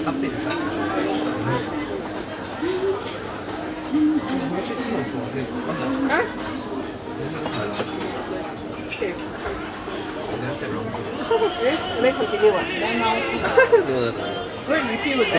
update the site.我去厕所先。啊？Okay. 我等下再弄。哎，你 continue 啊？Where do you feel